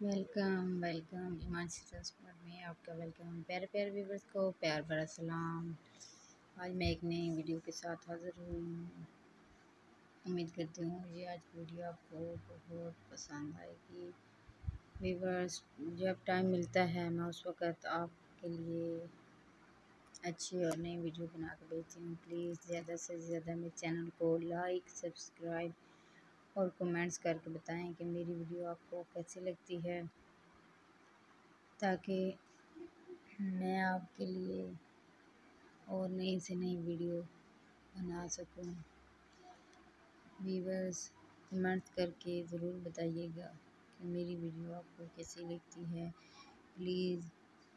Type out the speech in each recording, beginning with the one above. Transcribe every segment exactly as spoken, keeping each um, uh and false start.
Welcome welcome ईमान spot में आपका welcome. प्यारे प्यारे व्यूवर्स को प्यार भरा सलाम। आज मैं एक नई वीडियो के साथ हाजिर हुई हूँ। उम्मीद करती हूँ ये आज की वीडियो आपको बहुत पसंद आएगी। व्यूवर्स, जब टाइम मिलता है मैं उस वक़्त आपके लिए अच्छी और नई वीडियो बना कर भेजती हूँ। प्लीज़ ज़्यादा से ज़्यादा मेरे चैनल को लाइक, सब्सक्राइब और कमेंट्स करके बताएं कि मेरी वीडियो आपको कैसी लगती है, ताकि मैं आपके लिए और नई से नई वीडियो बना सकूं। व्यूअर्स, कमेंट्स करके ज़रूर बताइएगा कि मेरी वीडियो आपको कैसी लगती है। प्लीज़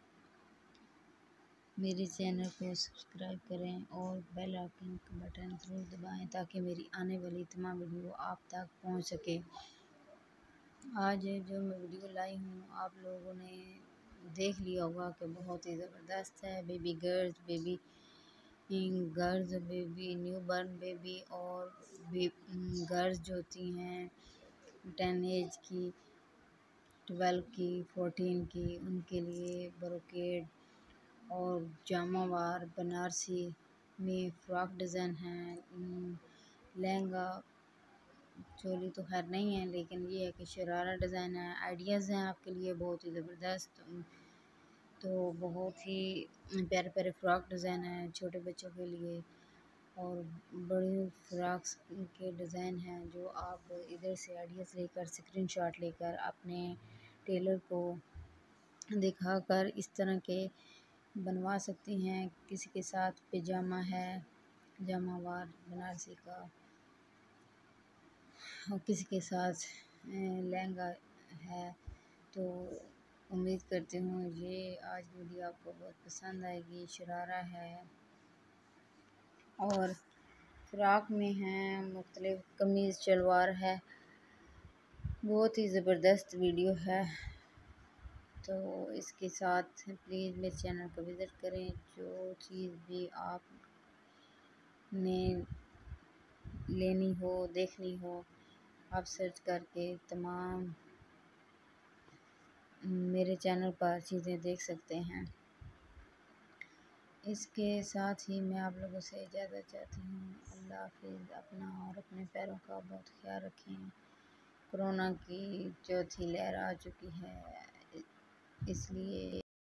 मेरे चैनल को सब्सक्राइब करें और बेल आइकन का बटन ज़रूर दबाएं, ताकि मेरी आने वाली तमाम वीडियो आप तक पहुंच सके। आज जो मैं वीडियो लाई हूँ आप लोगों ने देख लिया होगा कि बहुत ही ज़बरदस्त है। Baby girls, baby girls, baby newborn baby और गर्ल्स जो होती हैं टेन एज की, ट्वेल्व की, फोर्टीन की, उनके लिए ब्रोकेड और जामावार बनारसी में फ्रॉक डिज़ाइन है। लहंगा चोली तो खैर नहीं है, लेकिन ये है कि शरारा डिज़ाइन है। आइडियाज़ हैं आपके लिए बहुत ही ज़बरदस्त। तो बहुत ही प्यारे प्यारे फ्रॉक डिज़ाइन है छोटे बच्चों के लिए, और बड़ी फ्रॉक्स के डिज़ाइन हैं जो आप इधर से आइडियाज़ लेकर स्क्रीनशॉट लेकर अपने टेलर को दिखाकर इस तरह के बनवा सकती हैं। किसी के साथ पैजामा है जामावार बनारसी का, और किसी के साथ लहंगा है। तो उम्मीद करती हूँ ये आज वीडियो आपको बहुत पसंद आएगी। शरारा है और फ्रॉक में है, मुख्तलिफ कमीज़ शलवार है। बहुत ही ज़बरदस्त वीडियो है। तो इसके साथ प्लीज़ मेरे चैनल को विज़िट करें। जो चीज़ भी आपने लेनी हो, देखनी हो, आप सर्च करके तमाम मेरे चैनल पर चीज़ें देख सकते हैं। इसके साथ ही मैं आप लोगों से इजाज़त चाहती हूँ। अल्लाह हाफ़िज़। अपना और अपने पैरों का बहुत ख्याल रखें। कोरोना की चौथी लहर आ चुकी है, इसलिए